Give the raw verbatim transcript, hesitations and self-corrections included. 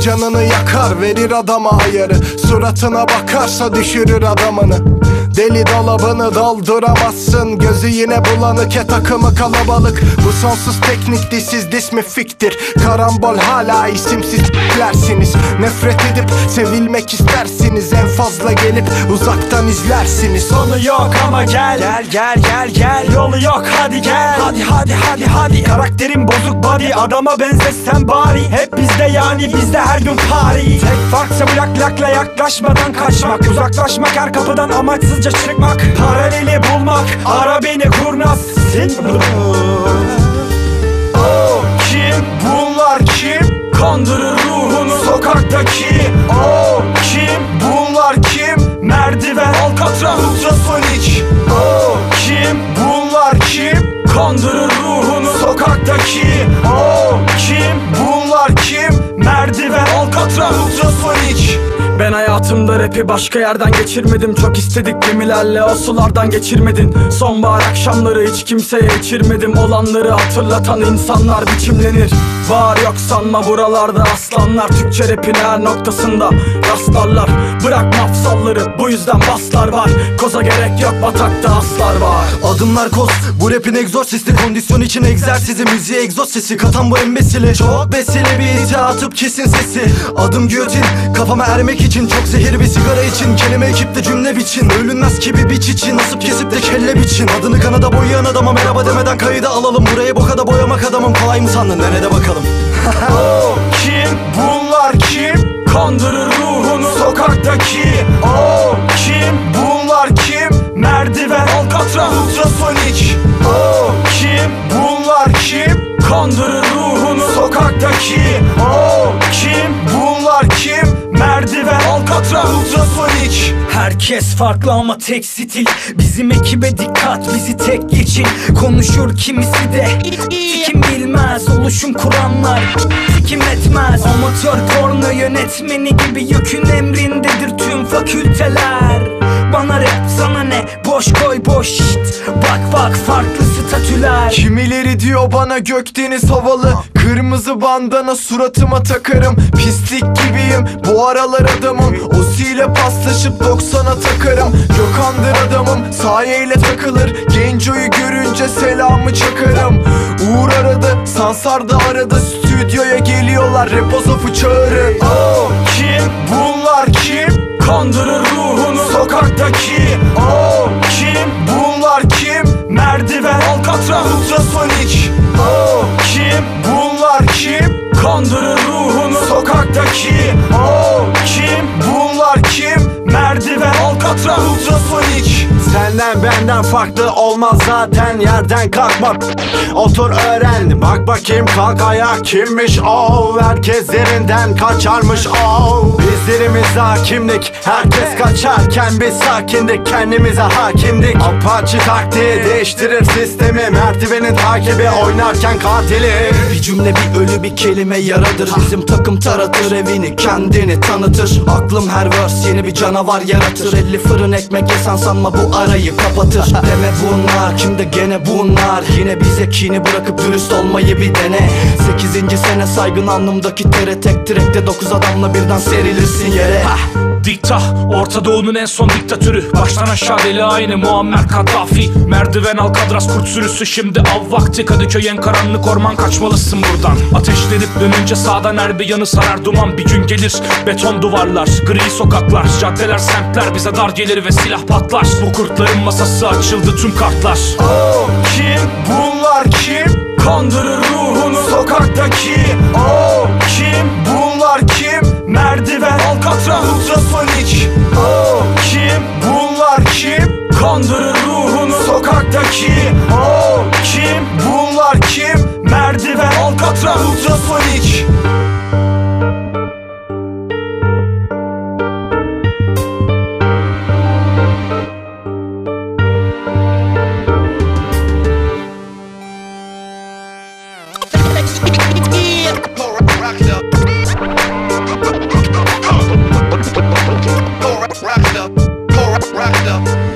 canını yakar, verir adama ayarı. Suratına bakarsa düşürür adamını. Deli dolabını dolduramazsın, gözü yine bulanık, e takımı kalabalık. Bu sonsuz teknik, disiz dis mi fiktir? Karambol hala isimsiz dersiniz. Nefret edip sevilmek istersiniz. En fazla gelip uzaktan izlersiniz. Sonu yok ama gel Gel gel gel gel Yolu yok hadi gel Hadi hadi hadi hadi Karakterim bozuk body, adama benzesen bari. Hep bizde yani bizde her gün party. Tek farksa bu lak lakla yaklaşmadan kaçmak. Uzaklaşmak her kapıdan amaçsızca çıkmak. Paraleli bulmak, ara beni kurnaz. Sil Oh kim bunlar kim? Kandırır ruhunu sokaktaki. Oh kim bunlar kim? Merdiven Alcatraz Ultrasonik. Oh kim bunlar kim? Kandırır ruhunu sokaktaki. Oh kim bunlar kim? Merdiven Alcatraz Ultrasonik. Ben hayatımda rapi başka yerden geçirmedim. Çok istedik gemilerle o sulardan geçirmedin. Sonbahar akşamları hiç kimseye içirmedim. Olanları hatırlatan insanlar biçimlenir. Var yok sanma buralarda aslanlar. Türkçe rapin her noktasında rastlarlar. Bırak mafsalları, bu yüzden baslar var. Koza gerek yok, batakta aslar var. Adımlar koz, bu rapin egzorsisti. Kondisyon için egzersizi, müziğe egzoz sesi katan bu embesili. Çok besile bir ite atıp kesin sesi. Adım giyotin, kafama ermek için. Çok zehir bir sigara için. Kelime ekipte cümle biçin. Ölünmez gibi biç için. Nasip kesip de kelle biçin. Adını kanada boyayan adama merhaba demeden kayıda alalım. Burayı bokada boyamak adamım. Kolay mı sandın? Nerede bakalım? Oh kim bunlar kim? Kandırır ruhunu sokaktaki. Oh kim bunlar kim? Merdiven Alcatraz Ultrasonik. Oh kim bunlar kim? Kandırır ruhunu sokaktaki. Oh kim bunlar kim? Merdiven Alcatraz Ultrasonik. Herkes farklı ama tek stil. Bizim ekibe dikkat, bizi tek geçin. Konuşur kimisi de kim bilmez, oluşum kuranlar kim etmez. Amatör porno yönetmeni gibi yükün emrindedir tüm fakülteler. Bana rap sana ne, boş koy boş şit. Bak bak farklı statüler. Kimileri diyor bana Gökdeniz havalı. Kırmızı bandana suratıma takarım. Pislik gibiyim bu aralar adamım. Osiyle paslaşıp doksana takarım. Gökhan'dır adamım, sayeyle takılır. Genco'yu görünce selamı çakarım. Uğur aradı, Sansar da aradı. Stüdyoya geliyorlar, repozafı çağırın. Oh kim bunlar kim? Kandırır ruhunu sokaktaki. Oh kim bunlar kim? Merdiven Alcatraz Ultrasonik. Oh kim bunlar kim? Kandırır ruhunu sokaktaki. Oh Kim bunlar kim? Merdiven Alcatraz Ultrasonik. Senden benden farklı olmaz zaten. Yerden kalkma, otur öğren. Bak bakayım kalk ayak kimmiş o. Herkes yerinden kaçarmış o. Bizlerimiz hakimdik, herkes kaçarken biz sakindik. Kendimize hakimdik. Apache taktiği değiştirir sistemi. Merdivenin takibi oynarken katili. Bir cümle bir ölü bir kelime yaradır. Bizim takım taratır evini kendini tanıtır. Aklım her verse yeni bir canavar yaratır. elli fırın ekmek yesen sanma bu arayı kapatır. Deme bunlar kimde gene bunlar. Yine bize kini bırakıp dürüst olmayı bir dene. Sekizinci sene saygın alnımdaki tere. Tek direkte dokuz adamla birden serilirsin yere. Dikta, Orta Doğu'nun en son diktatörü. Baştan aşağı deli aynı Muammer Kaddafi. Merdiven Alcatraz kurt sürüsü şimdi av vakti. Kadıköy en karanlık orman, kaçmalısın buradan. Ateşlenip dönünce sağdan her bir yanı sarar duman. Bir gün gelir beton duvarlar, gri sokaklar, caddeler semtler bize dar gelir ve silah patlar. Bu kurtların masası açıldı tüm kartlar. Oh kim bunlar kim? Kandırır ruhunu sokaktaki. Oh kim bunlar kim? Merdiven Alcatraz Ultrasonik. Oh kim bunlar kim? Kandırır ruhunu sokaktaki. Oh Kim bunlar kim? Merdiven Alcatraz Ultrasonik. Rock it up, rock it up, rock it up.